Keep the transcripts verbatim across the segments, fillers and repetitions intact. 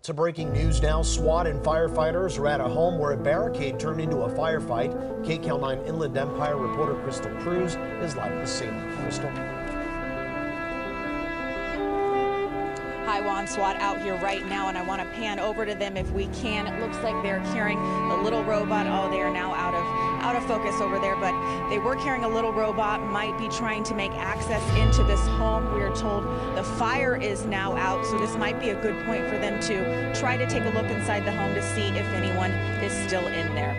To breaking news now, SWAT and firefighters are at a home where a barricade turned into a firefight. K C A L nine Inland Empire reporter Crystal Cruz is live at the scene. Crystal. Hi, Juan. SWAT out here right now, and I want to pan over to them if we can. It looks like they're carrying the little robot. Oh, they are now out of out of focus over there, but they were carrying a little robot, might be trying to make access into this home. We are told the fire is now out, so this might be a good point for them to try to take a look inside the home to see if anyone is still in there.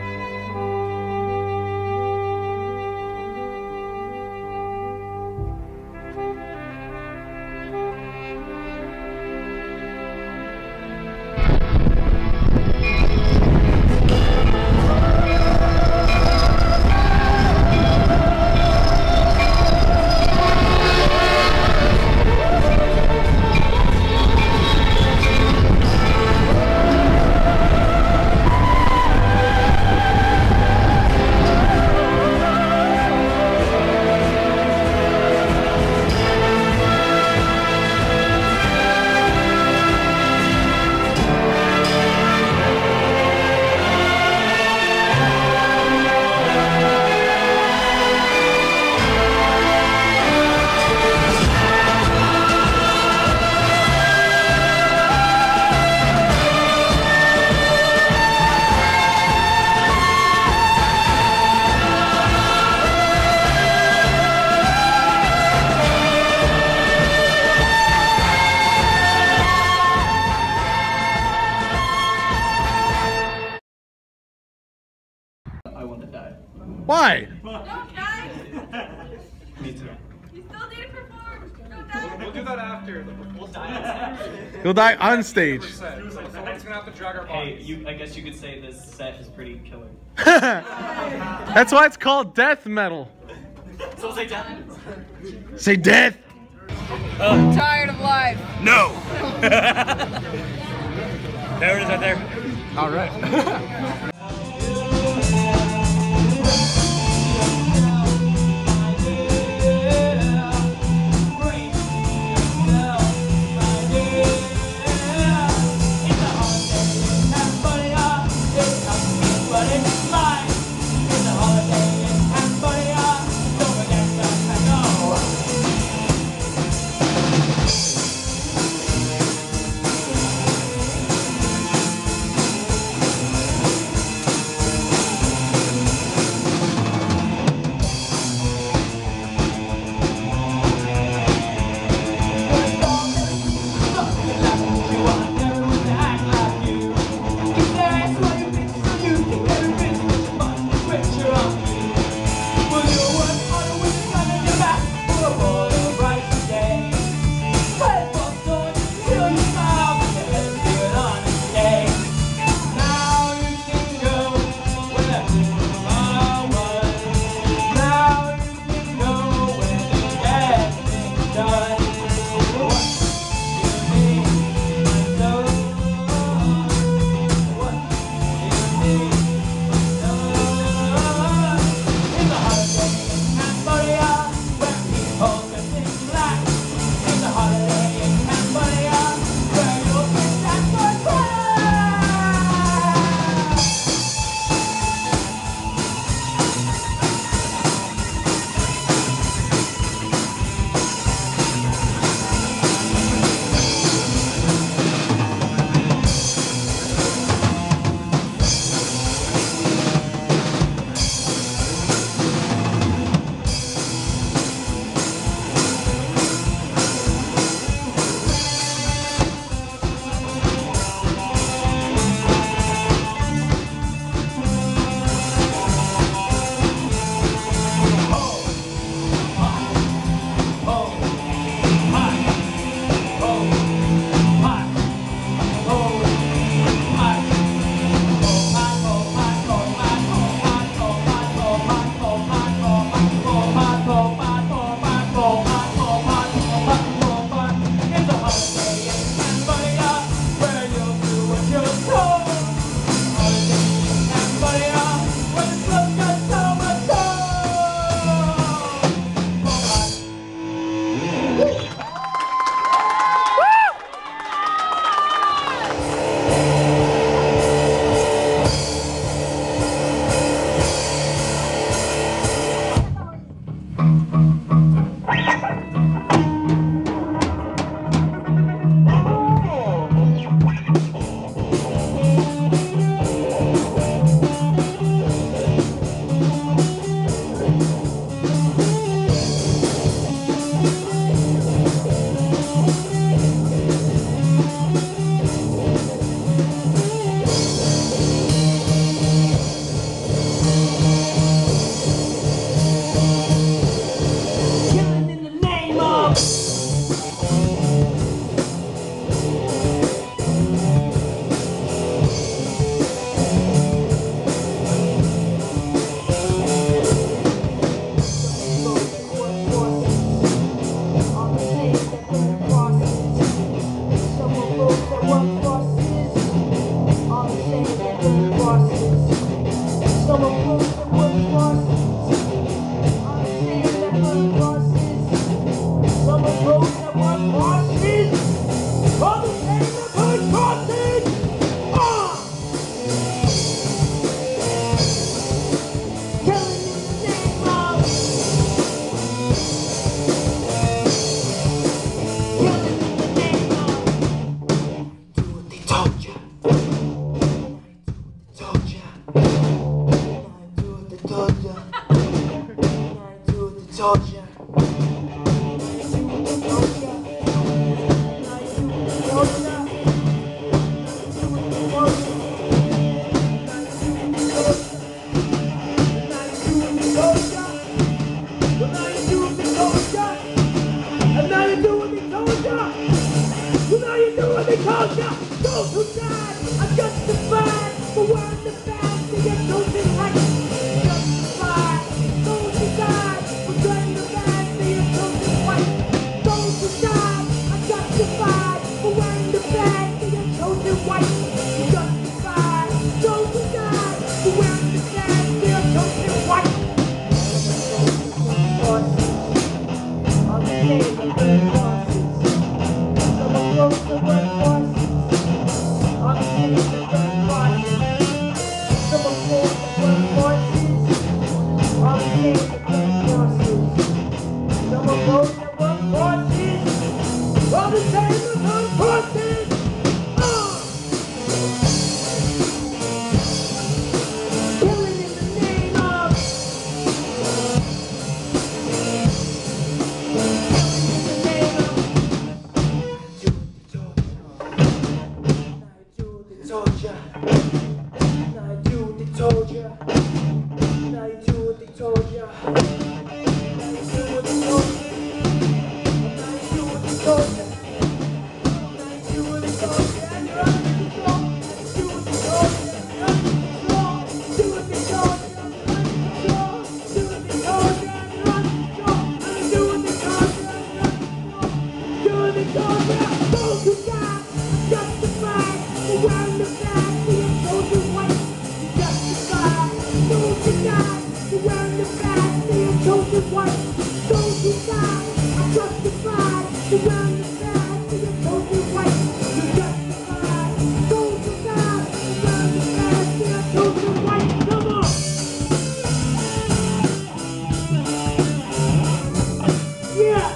I want to die. Why? Don't die! Me too. You still need to perform! Don't die! We'll do that after. We'll die. You'll die on stage. Someone's gonna have to drag our bodies. Hey, you, I guess you could say this set is pretty killer. That's why it's called death metal. So say death. Say death. I'm tired of life! No! There it is right there. All right. told ya. Told ya. I do what they told ya. I do what they told ya. Those who died are justified for wearing the badge to get chosen right. Justified. Those who died for wearing the badge to get chosen white. Those who died are justified for wearing the badge to get chosen white. Justified. Those who died for wearing the badge to get chosen white. I'm saying the red horses. Some of those the red horses. I'm saying the red horses. Some of those the red horses. I'm saying the red horses. Some of those the red horses. All the same as red horses. Uh! Killing in the name of. Told ya. Now you do what they told ya. Now you do what they told ya. Now you do what they told ya. Now you do what they told ya. Now you do what they told ya. And you're under control. Do what they told ya. You're under control. Do what they told ya. You're under control. Do what they told ya. You're under control. And do what they told ya. You're under control. Do what they told ya. Those who died justified for wearing the badge to get chosen white. Justified. Those who died for wearing the badge to get chosen white. Those who died are justified for wearing the badge to get chosen white. Justified. Those who died for wearing the badge to get chosen white. Come on. Yeah.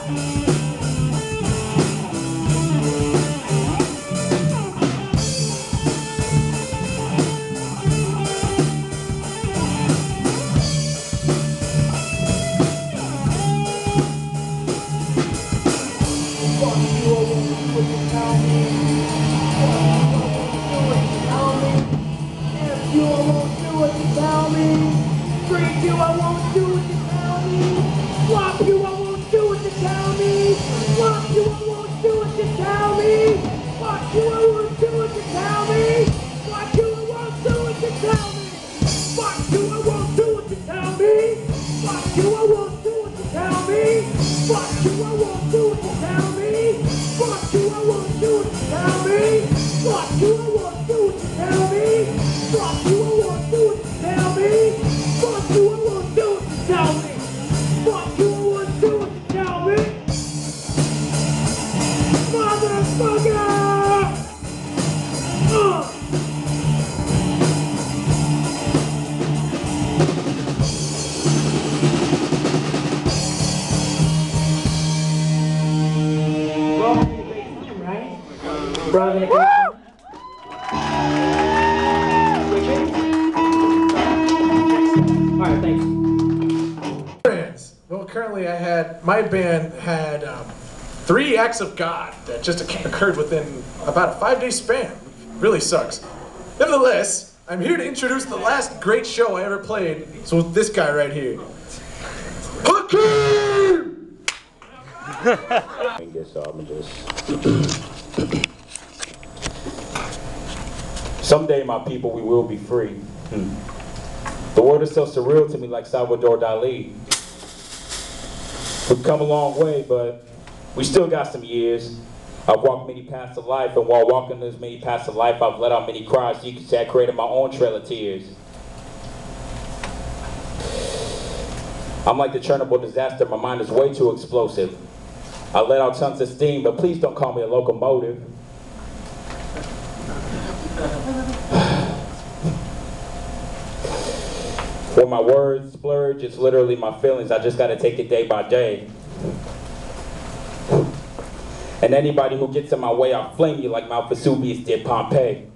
My band had um, three acts of God that just occurred within about a five-day span. Really sucks. Nevertheless, I'm here to introduce the last great show I ever played. So with this guy right here. Hakeem! I guess I'm just... Someday, my people, we will be free. Hmm. The world is so surreal to me, like Salvador Dali. We've come a long way, but we still got some years. I've walked many paths of life, and while walking those many paths of life, I've let out many cries. So you can say I created my own trail of tears. I'm like the Chernobyl disaster. My mind is way too explosive. I let out tons of steam, but please don't call me a locomotive. When my words splurge, it's literally my feelings. I just gotta take it day by day. And anybody who gets in my way, I'll flame you like Mount Vesuvius did Pompeii.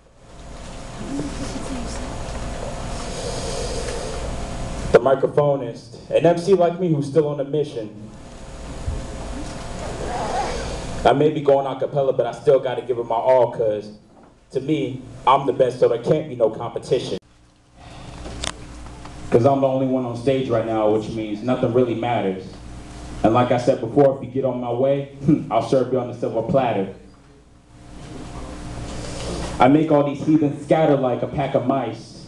The microphonist, an M C like me who's still on a mission. I may be going a cappella, but I still gotta give it my all, cause to me, I'm the best, so there can't be no competition. Cause I'm the only one on stage right now, which means nothing really matters. And like I said before, if you get on my way, I'll serve you on a silver platter. I make all these heathens scatter like a pack of mice.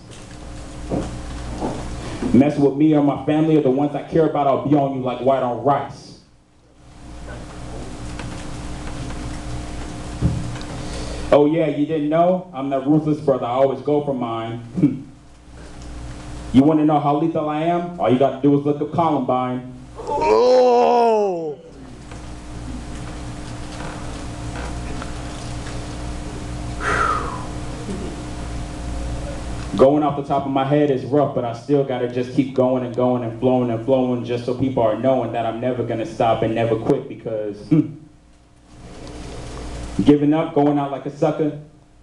Mess with me or my family or the ones I care about, I'll be on you like white on rice. Oh yeah, you didn't know? I'm that ruthless brother, I always go for mine. You wanna know how lethal I am? All you gotta do is look up Columbine. Oh! Going off the top of my head is rough, but I still gotta just keep going and going and flowing and flowing just so people are knowing that I'm never gonna stop and never quit, because hmm, giving up, going out like a sucker,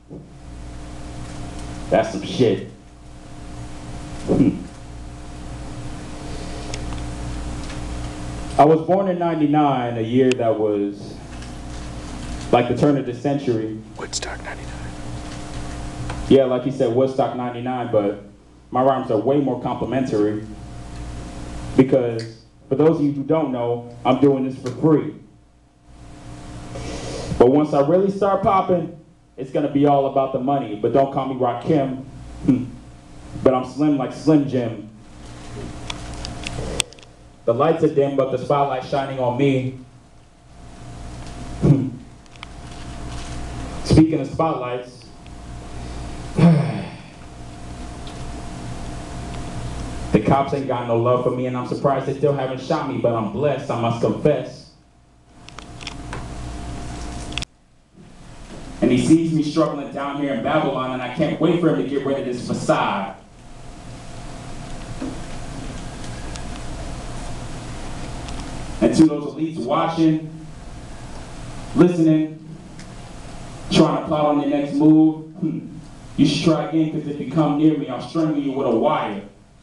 that's some shit. Hmm. I was born in ninety-nine, a year that was like the turn of the century. Woodstock ninety-nine. Yeah, like he said, Woodstock ninety-nine, but my rhymes are way more complimentary. Because, for those of you who don't know, I'm doing this for free. But once I really start popping, it's gonna be all about the money. But don't call me Rakim, but I'm slim like Slim Jim. The lights are dim, but the spotlight's shining on me. Speaking of spotlights, the cops ain't got no love for me, and I'm surprised they still haven't shot me, but I'm blessed, I must confess. And he sees me struggling down here in Babylon, and I can't wait for him to get rid of this facade. And to those elites watching, listening, trying to plot on their next move, hmm, you should try again, because if you come near me, I'll strangle you with a wire.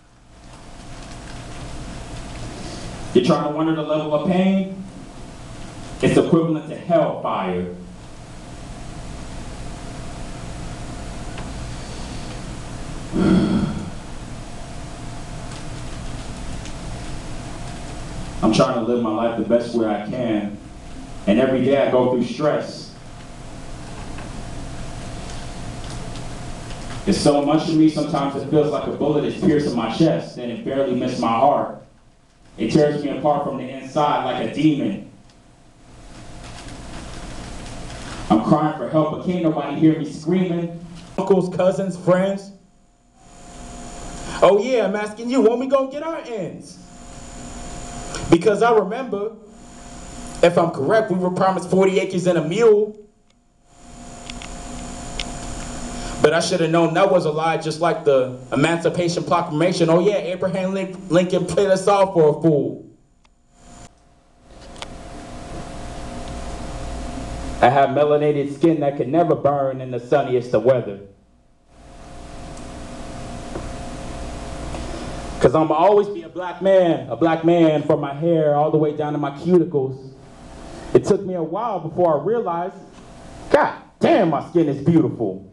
You're trying to wonder the level of pain? It's equivalent to hellfire. I'm trying to live my life the best way I can, and every day I go through stress. It's so much to me, sometimes it feels like a bullet is piercing my chest, and it barely missed my heart. It tears me apart from the inside like a demon. I'm crying for help, but can't nobody hear me screaming. Uncles, cousins, friends. Oh yeah, I'm asking you, when we gonna get our ends? Because I remember, if I'm correct, we were promised forty acres and a mule. But I should have known that was a lie, just like the Emancipation Proclamation. Oh yeah, Abraham Lincoln played us all for a fool. I have melanated skin that can never burn in the sunniest of weather. Cause I'ma always be a black man, a black man from my hair all the way down to my cuticles. It took me a while before I realized, God damn, my skin is beautiful.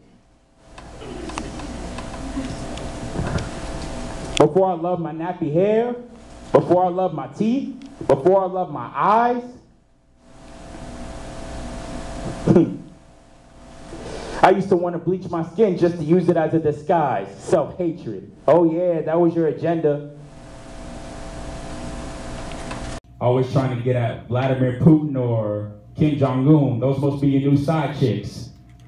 Before I love my nappy hair, before I love my teeth, before I love my eyes. I used to want to bleach my skin just to use it as a disguise. Self-hatred. Oh yeah, that was your agenda. Always trying to get at Vladimir Putin or Kim Jong-un. Those supposed to be your new side chicks.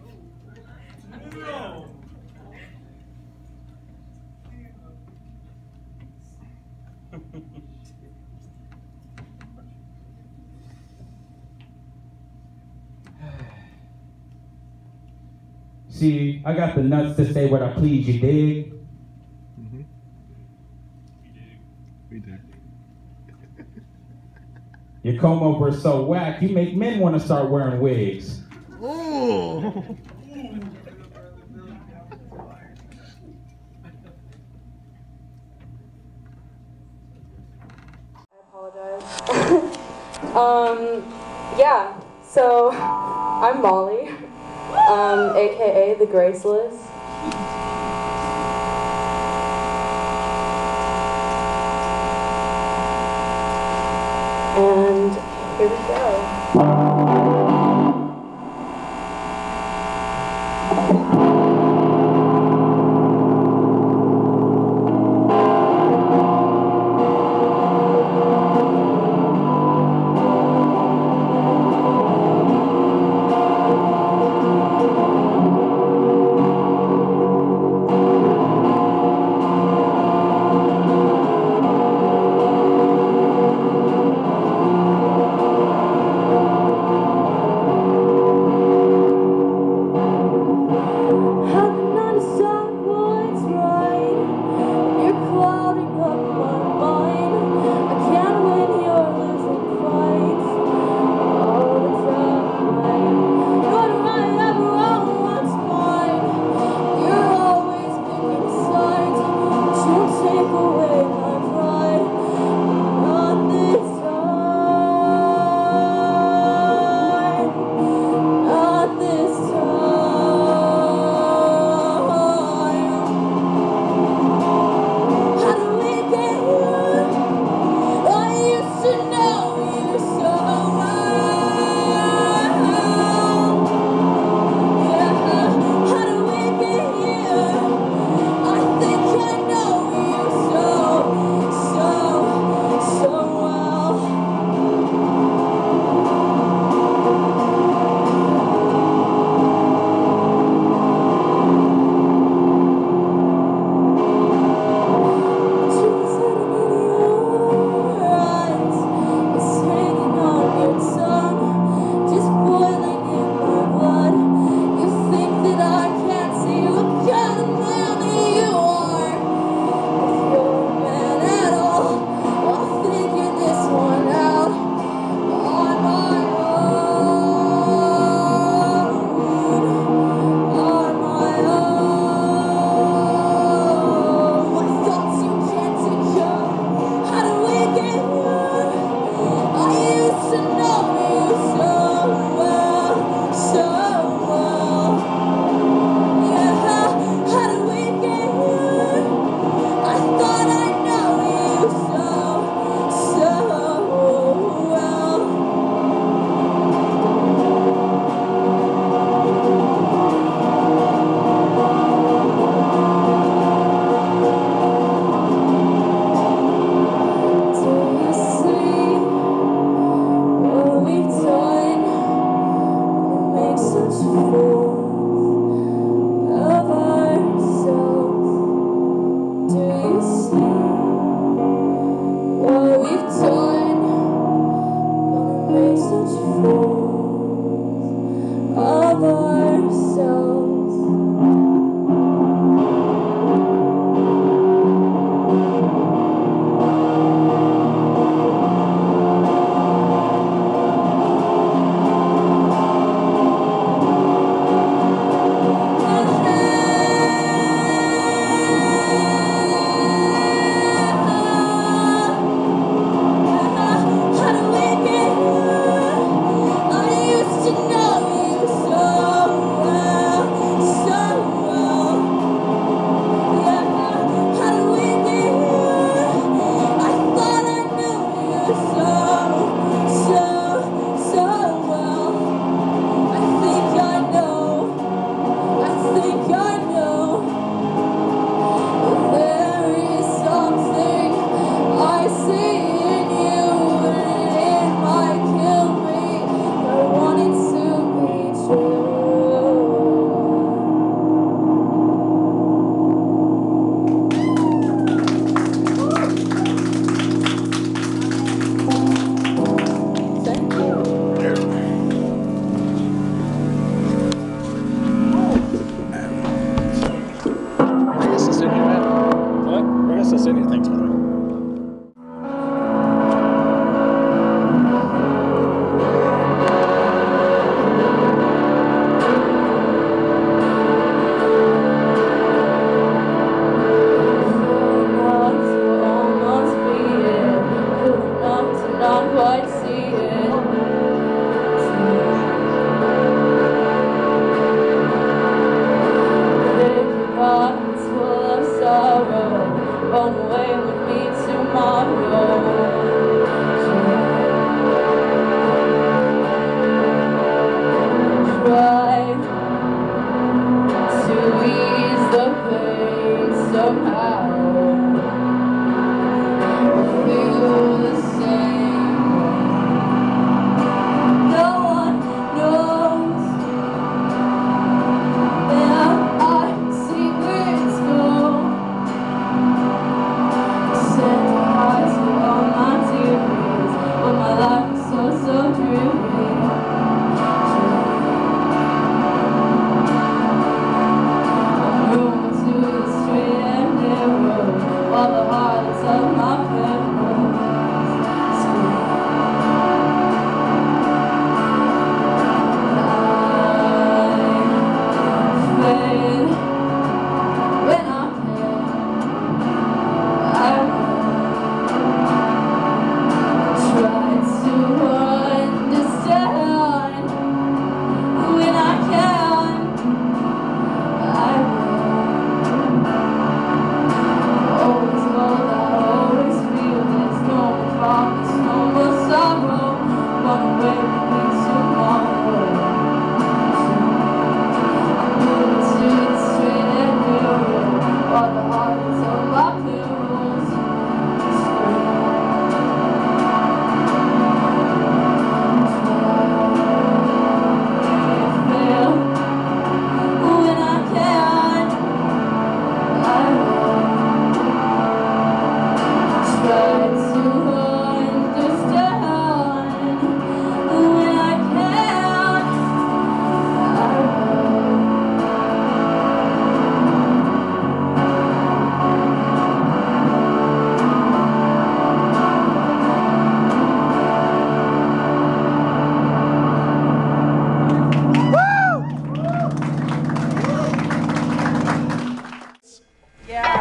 See, I got the nuts to say what I please, you dig? Mm-hmm. We did. We did. Your comb over is so whack, you make men want to start wearing wigs. Ooh. um, yeah, so I'm Molly, um, aka the Graceless. And here we go.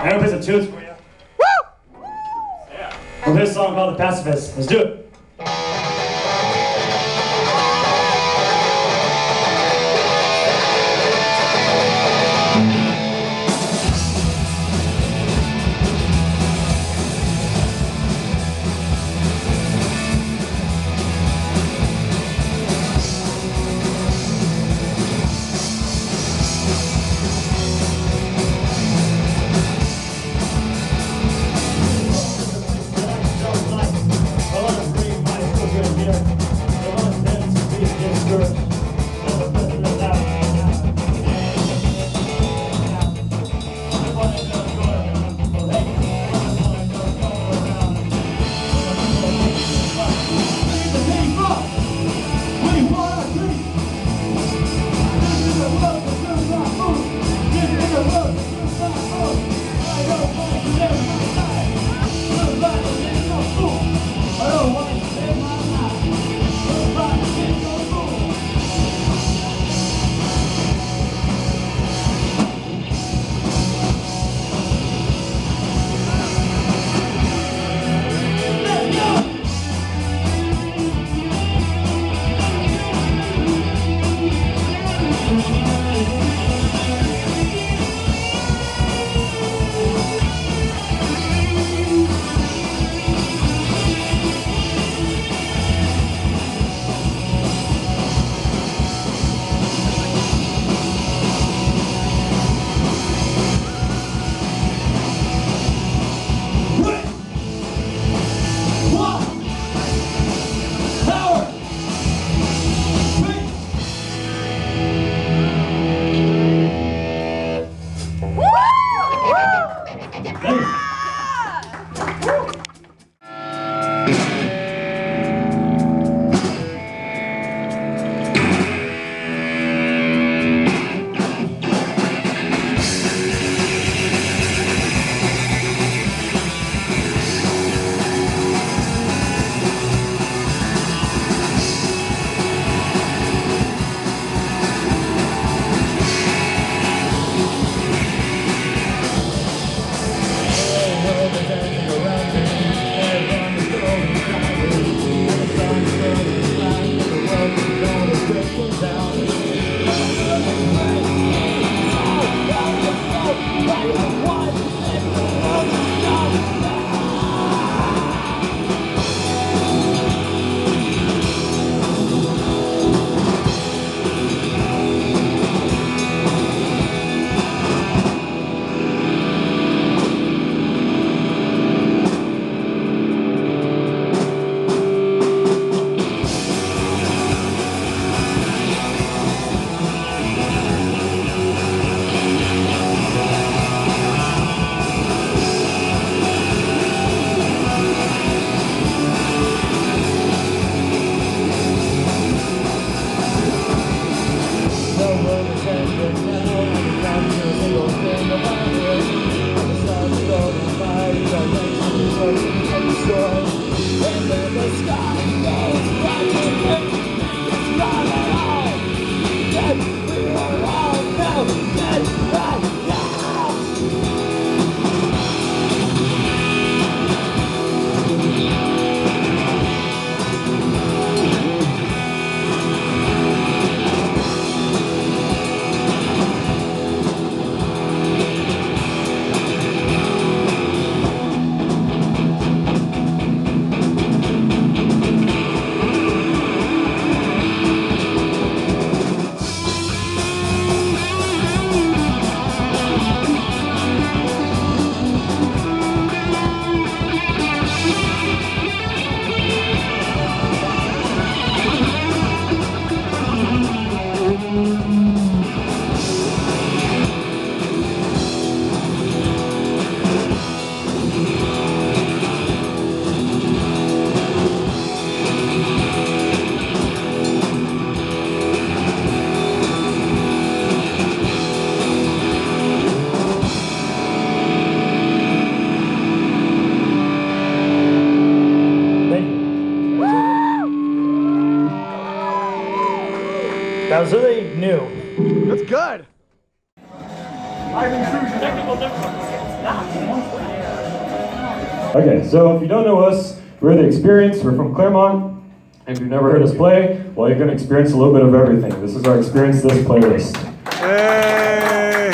I'm gonna play some tunes for you. Woo! Yeah. We'll play a song called The Pacifist. Let's do it. That was really new. That's good. Technical difficulties. Okay, so if you don't know us, we're The Experience. We're from Claremont. If you've never heard us play, well, you're going to experience a little bit of everything. This is our Experience This playlist. Hey!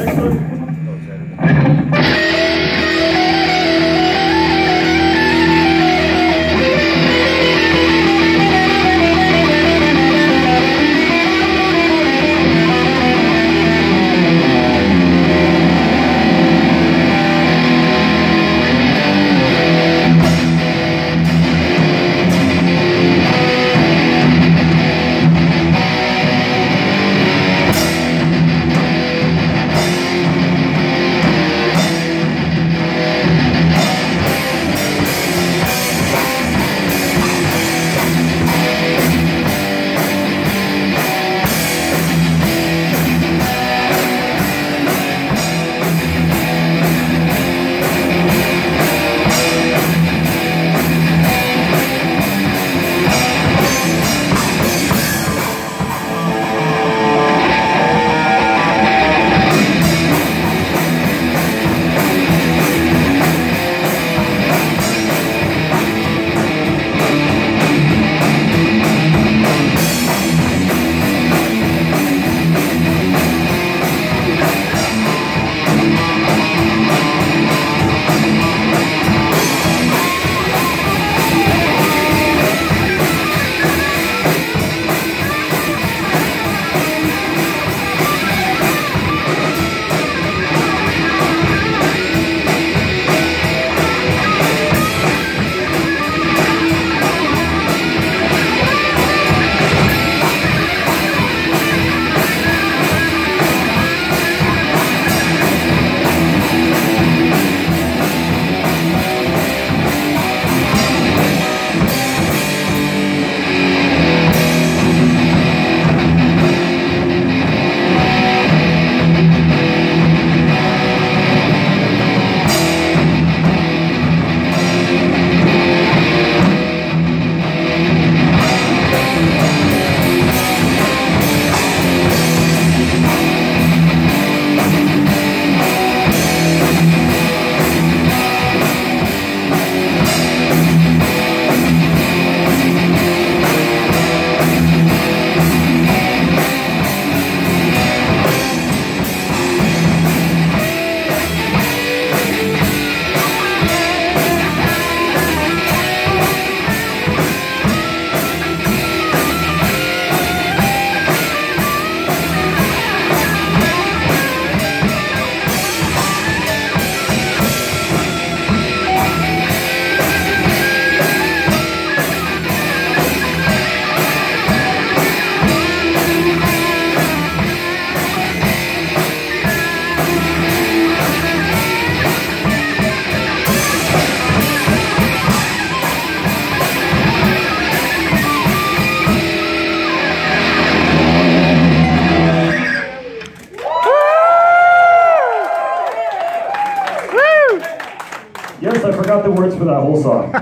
Yes, I forgot the words for that whole song.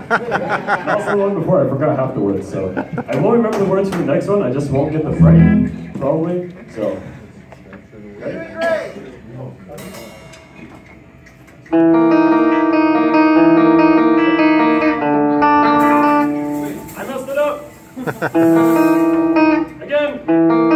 Not so long before I forgot half the words, so I won't remember the words for the next one. I just won't get the fright, probably. So, ready? I messed it up. Again.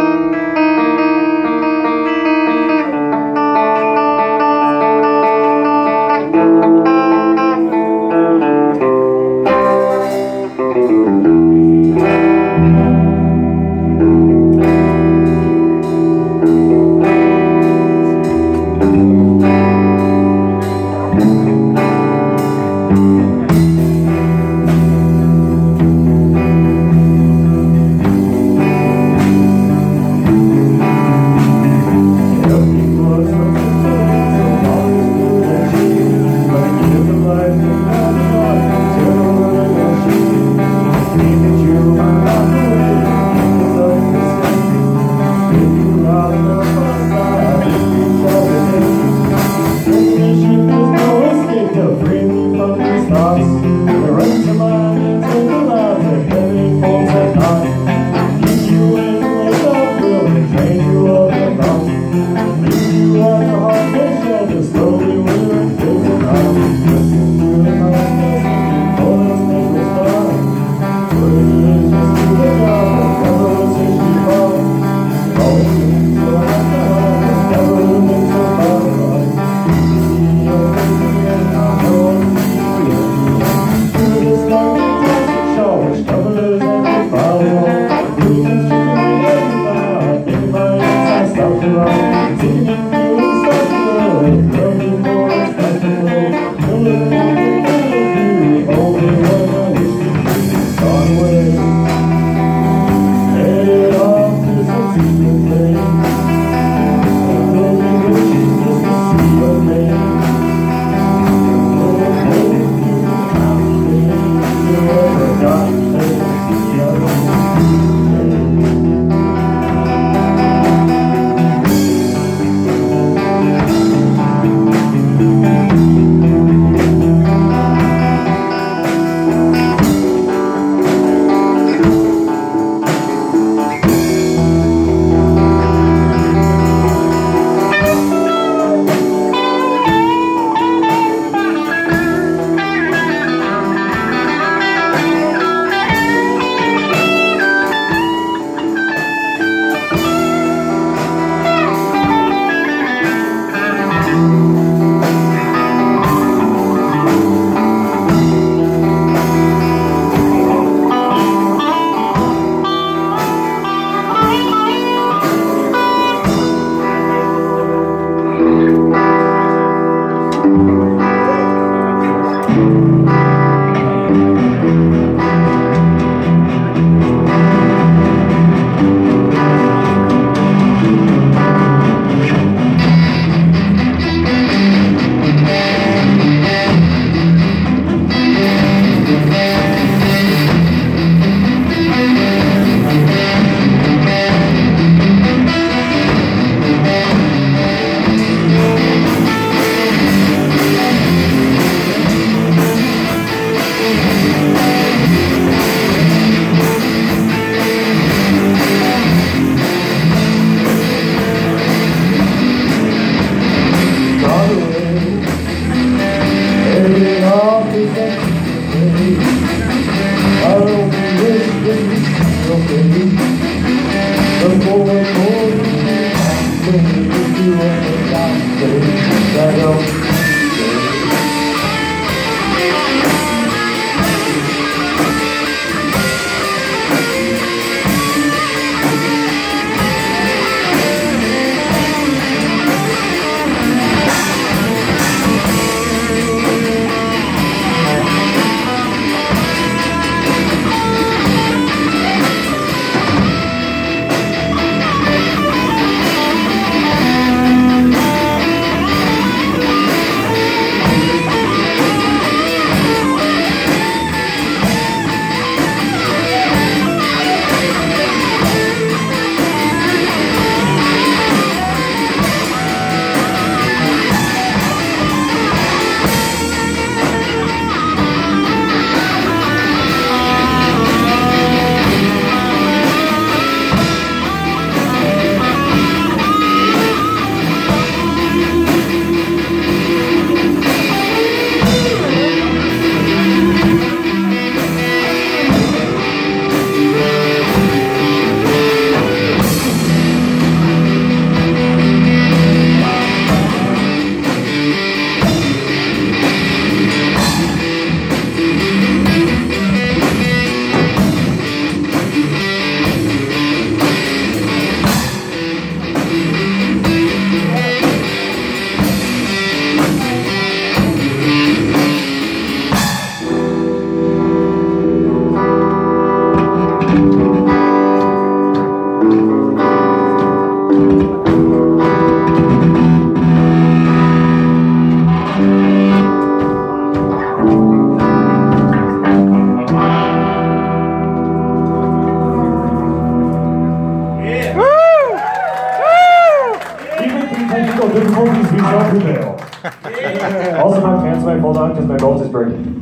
Also, my pants might fall down because my belt is breaking.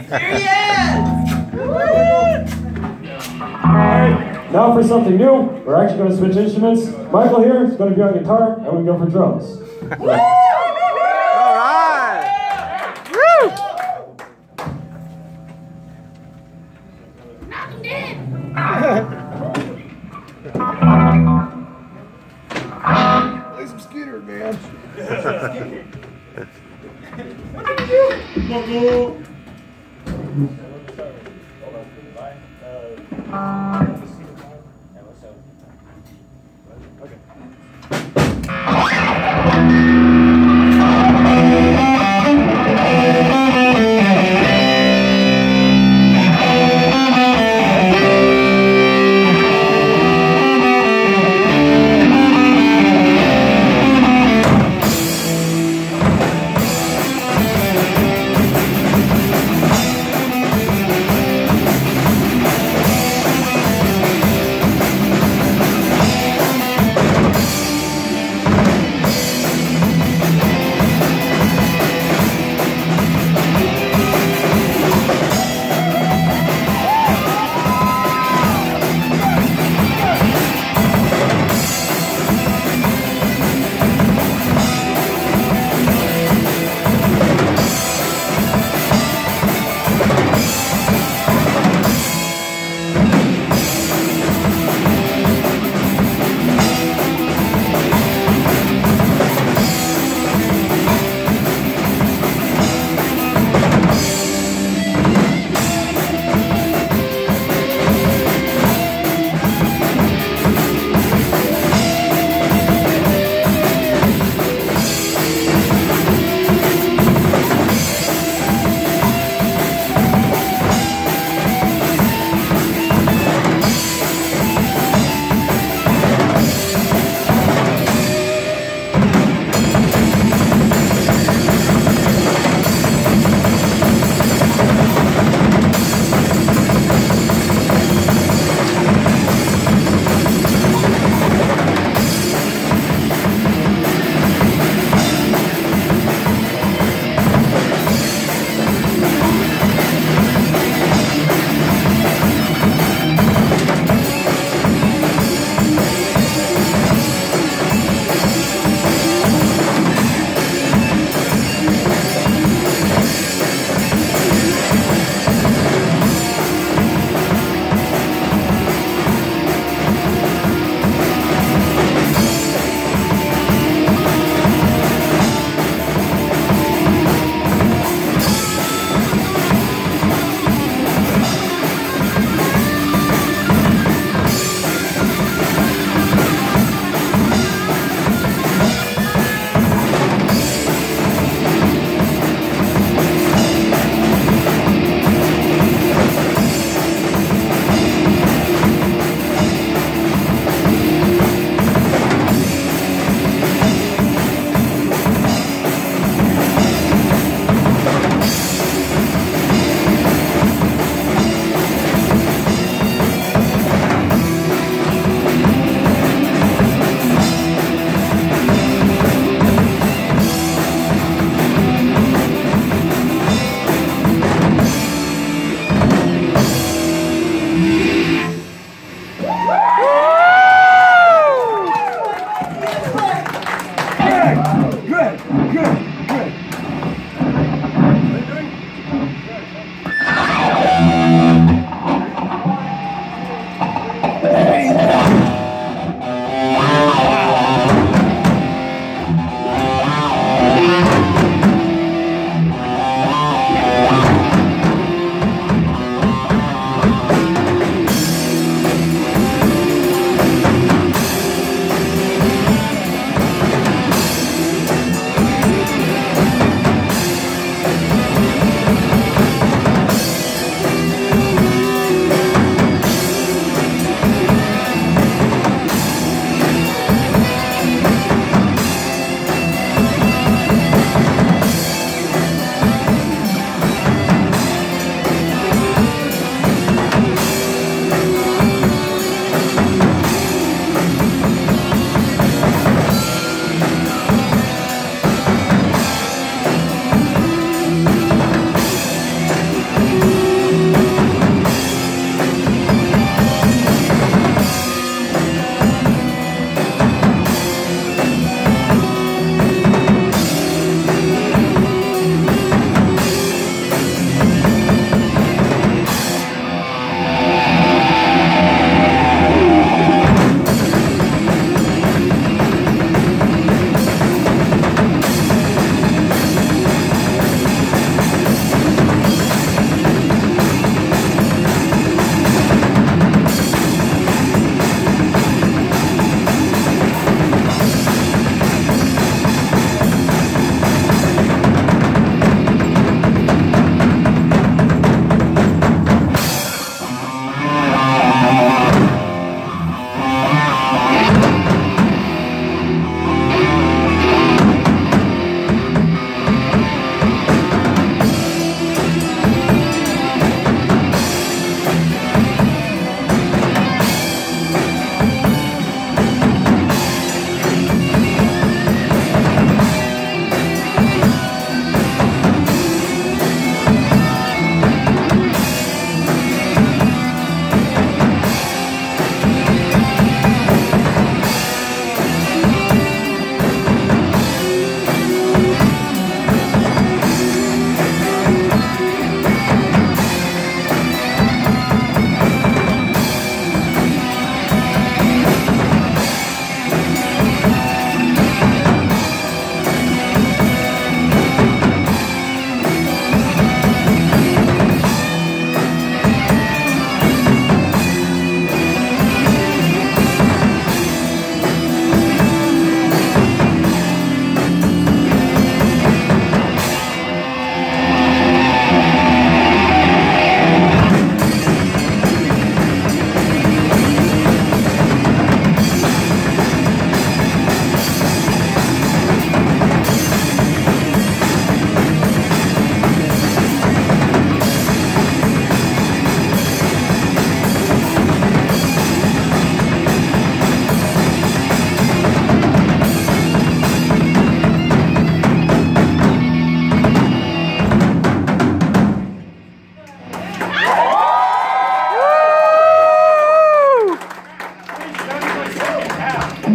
Alright, now for something new. We're actually going to switch instruments. Michael here is going to be on guitar, and we go for drums. Play some Skeeter, man.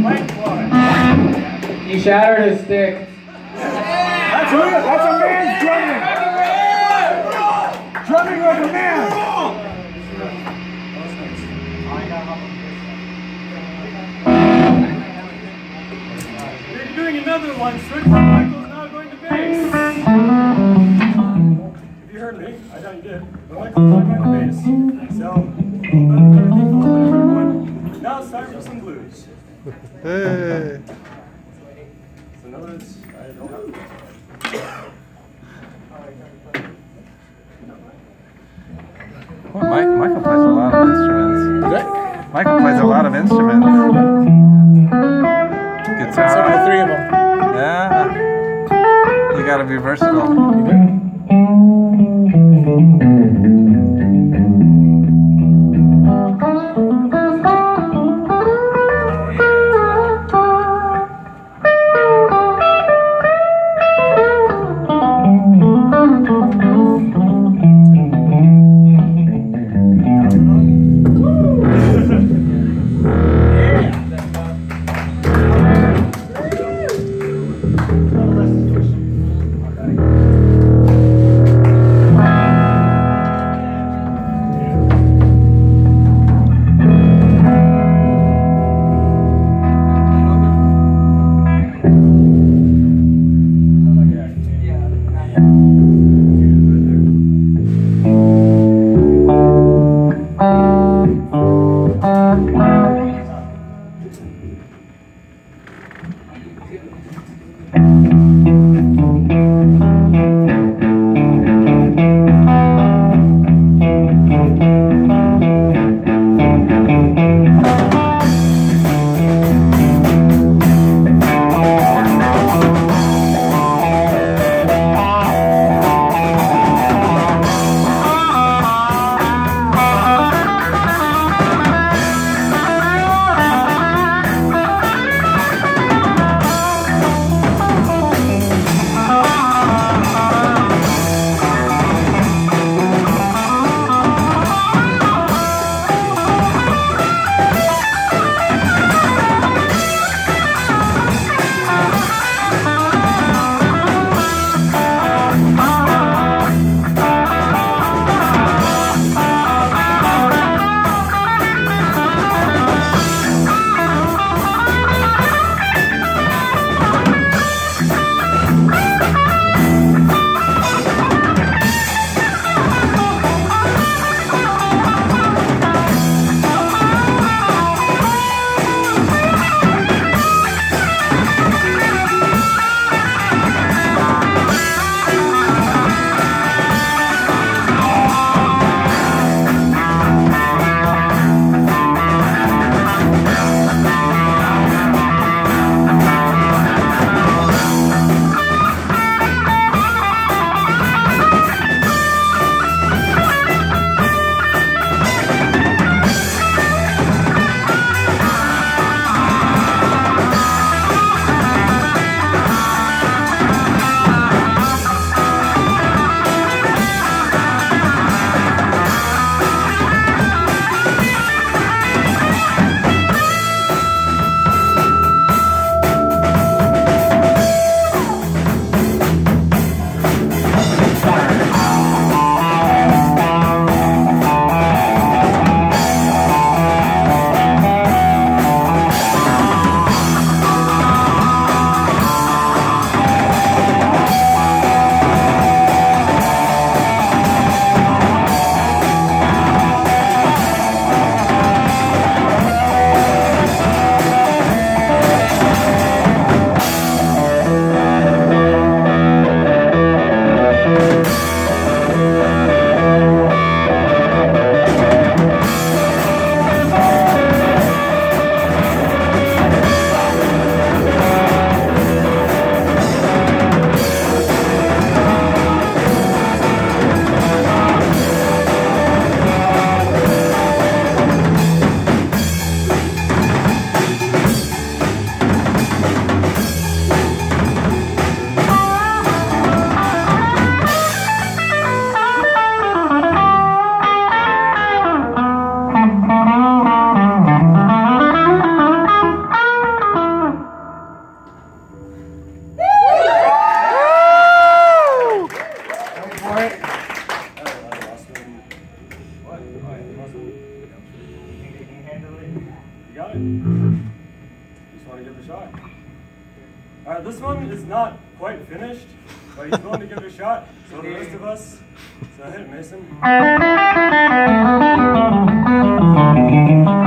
He shattered his stick. That's a, that's a man's drumming. Drumming like a man. We're doing another one. Switch Michael's now going to bass. If you heard me, I know you did. But Michael's now going to bass. So, everyone. Now it's time for some blues. Hey. So notice, I don't have Well, Mike, Michael plays a lot of instruments. Michael plays a lot of instruments. Guitar. Some of the three of them. Yeah. You gotta be versatile. want to give it a shot? Alright, this one is not quite finished, but he's willing to give it a shot. So the rest of us, so hit it, Mason.